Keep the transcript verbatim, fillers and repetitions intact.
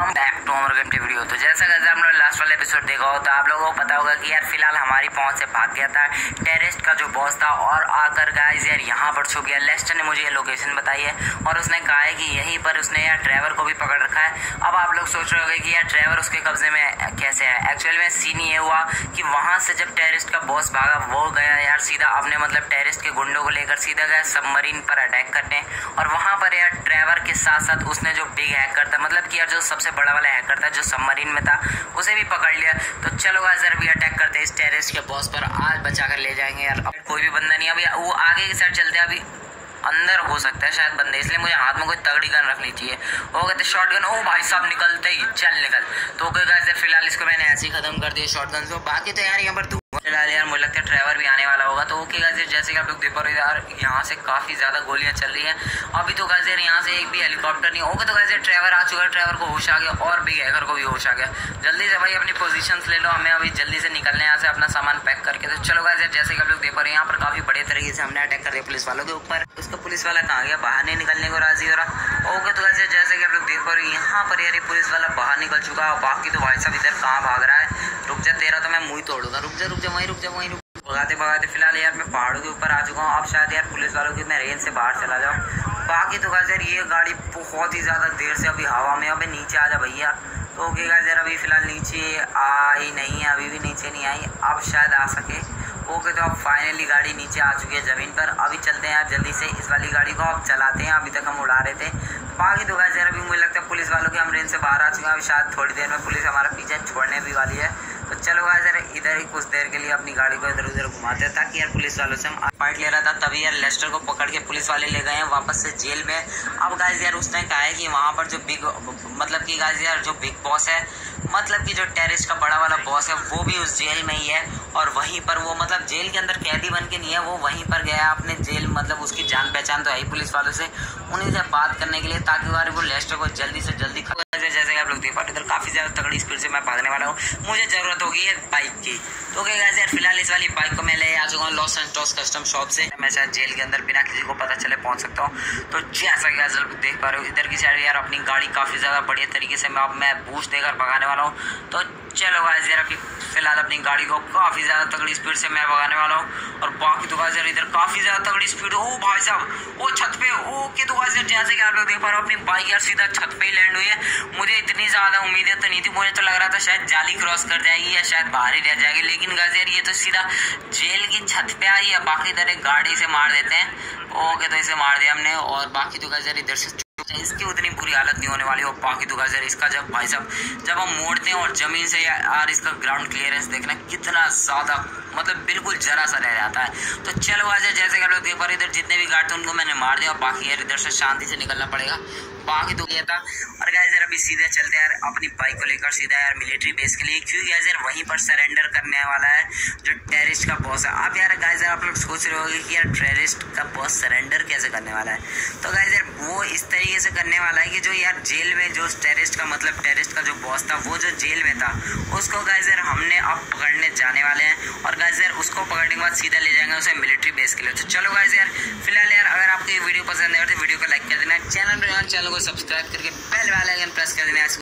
Back to हमारे game की video. तो जैसा कि आप लोग लास्ट वाला एपिसोड देखा हो तो आप लोगों को पता होगा कि यार फिलहाल हमारी पहुंच से भाग गया था टेररिस्ट का जो बॉस था और आकर गाइस यार यहाँ पर छुप गया। लेस्टर ने मुझे ये लोकेशन बताई है और उसने कहा है कि यहीं पर उसने यार ड्राइवर को भी पकड़ रखा है। अब आप लोग सोच रहे होंगे कि यार ड्राइवर उसके कब्जे में कैसे है। एक्चुअली में सीन ये हुआ कि वहाँ से जब टेररिस्ट का बॉस भागा वो गया यार सीधा अपने मतलब टेररिस्ट के गुंडों को लेकर सीधा गया सबमरीन पर अटैक करने और वहाँ पर यार ड्राइवर के साथ साथ उसने जो बिग हैकर था मतलब कि यार जो सबसे बड़ा वाला हैकर था जो सबमरीन में था उसे भी पकड़ लिया। तो चलो गाइस यार भी अटैक करते हैं इस टेररिस्ट के बॉस पर, आज बचा कर ले जाएंगे यार। अब कोई भी बंदा नहीं, अभी वो आगे की साइड चलते हैं, अभी अंदर हो सकता है शायद बंदे, इसलिए मुझे हाथ में कोई तगड़ी गन रखनी चाहिए। वो कहते शॉर्ट गन, ओ भाई साहब निकलते ही चल निकल। तो गाइस यार फिलहाल इसको मैंने ऐसे ही खत्म कर दिया शॉर्ट गन से। बाकी तो यार यहाँ पर फिलहाल यार मुझे लगता है ड्राइवर भी आने वाला होगा। तो ओके गाइस जैसे कि आप लोग देख पा रहे हो यार यहाँ से काफी ज्यादा गोलियां चल रही हैं। अभी तो गाइस यार यहाँ से एक भी हेलीकॉप्टर नहीं। ओके तो गाइस यार ड्राइवर आ चुका है, ड्राइवर को होश आ गया और भी हैकर को भी होश आ गया। जल्दी से भाई अपनी पोजीशंस ले लो, हमें अभी जल्दी से निकलने यहाँ से अपना सामान पैक करके। तो चलो गाइस यार जैसे कि आप लोग देख पा रहे हैं यहाँ पर काफी बड़े तरीके से हमने अटैक कर दिया पुलिस वालों के ऊपर। उसका पुलिस वाला कहाँ गया, बाहर नहीं निकलने को राजी हो रहा। ओके तो गाइस यार जैसे कि आप लोग देख पा रहे हैं यहाँ पर यार पुलिस वाला बाहर निकल चुका है। बाकी तो भाई साहब इधर कहाँ भाग रहा है, रुक जा तेरा तो मैं मुँह तोड़ूंगा, रुक जा रुक जा वहीं रुक जा वहीं रुक। भगाते भगाते फिलहाल यार मैं पहाड़ों के ऊपर आ चुका हूँ। अब शायद यार पुलिस वालों की मैं रेंज से बाहर चला जाऊँ। बाकी तो गाइस यार ये गाड़ी बहुत ही ज़्यादा देर से अभी हवा में, अभी नीचे आ जा भैया। तो ओके गाइस यार अभी फिलहाल नीचे आई नहीं है, अभी भी नीचे नहीं आई, अब शायद आ सके। ओके तो अब फाइनली गाड़ी नीचे आ चुकी है ज़मीन पर। अभी चलते हैं यार जल्दी से इस वाली गाड़ी को अब चलाते हैं, अभी तक हम उड़ा रहे थे। बाकी तो गाइस यार अभी मुझे लगता है पुलिस वालों के हम रेंज से बाहर आ चुके हैं। अभी शायद थोड़ी देर में पुलिस हमारा पीछे छोड़ने भी वाली है। तो चलो गाइस यार इधर ही कुछ देर के लिए अपनी गाड़ी को इधर उधर घुमाते हैं ताकि यार पुलिस वालों से हम फाइट ले रहा था तभी यार लेस्टर को पकड़ के पुलिस वाले ले गए हैं वापस से जेल में। अब गाइस यार उसने कहा है कि वहाँ पर जो बिग मतलब कि गाइस यार जो बिग बॉस है मतलब कि जो टेररिस्ट का बड़ा वाला बॉस है वो भी उस जेल में ही है और वहीं पर वो मतलब जेल के अंदर कैदी बन के नहीं है, वो वहीं पर गया अपने जेल मतलब उसकी जान पहचान तो है ही पुलिस वालों से, उन्हीं से बात करने के लिए ताकि यार वो लेस्टर को जल्दी से जल्दी जैसे आप लोग देख पाते इधर काफी ज्यादा तगड़ी स्पीड से मैं भागने वाला हूँ। मुझे जरूरत होगी है बाइक की। तो क्या गाइस यार फिलहाल इस वाली बाइक को मैं ले आ चुका हूँ लॉस सैंटोस कस्टम शॉप से। मैं शायद जेल के अंदर बिना किसी को पता चले पहुंच सकता हूँ। तो जैसा कि गाइस आप देख पा रहे हो इधर की साइड यार अपनी गाड़ी काफी ज्यादा बढ़िया तरीके से मैं अब मैं बूस्ट देकर भगाने वाला हूँ। तो चलो गाइस यार अभी फिलहाल अपनी गाड़ी को काफी ज्यादा तगड़ी स्पीड से मैं भगाने वाला हूँ। और बाकी तो गाइस यार इधर काफी ज्यादा तगड़ी स्पीड, ओ भाई साहब वो छत पे। ओके तो गाइस यार जैसे कि आप लोग देख पा रहे हो अपनी बाइक यार सीधा छत पे ही लैंड हुई है। मुझे इतनी ज्यादा उम्मीदें तो नहीं थी, मुझे तो लग रहा था शायद जाली क्रॉस कर जाएगी या शायद बाहर ही रह जाएगी, लेकिन गाइस यार ये तो सीधा जेल की छत पे आई है। बाकी इधर एक गाड़ी से मार देते हैं। ओके तो इसे मार दिया हमने और बाकी तो गाइस यार इधर से इसकी उतनी बुरी हालत नहीं होने वाली हो। बाकी तो गाइस यार इसका जब भाई साहब जब हम मोड़ते हैं और जमीन से यार इसका ग्राउंड क्लियरेंस देखना कितना ज्यादा मतलब बिल्कुल जरा सा रह जाता है। तो चलो गाइस यार जैसे कि आप लोग देख पा रहे इधर जितने भी गार्ड थे उनको मैंने मार दिया। बाकी यार इधर से शांति से निकलना पड़ेगा। बाकी तो ये था। और गाइस यार अभी सीधे चलते हैं यार अपनी बाइक को लेकर सीधा यार मिलिट्री बेस के लिए, क्योंकि गाइस यार वहीं पर सरेंडर करने वाला है जो टेररिस्ट का बॉस है। अब यार गाइस यार आप लोग सोच रहे होंगे कि यार टेररिस्ट का बॉस सरेंडर कैसे करने वाला है। तो गाइस यार वो इस तरीके से करने वाला है कि जो यार जेल में जो टेररिस्ट का मतलब टेररिस्ट का जो बॉस था वो जो जेल में था उसको गाइस यार हमने अब पकड़ने जाने वाले हैं। और गाइस यार उसको पकड़ने के बाद सीधा ले जाएंगे उसे मिलिट्री बेस के लिए। तो चलो गाइस यार फिलहाल यार अगर आपको ये वीडियो पसंद है तो वीडियो को लाइक कर देना, चैनल पर चैनल को सब्सक्राइब करके बेल वाला आइकन प्रेस कर देना।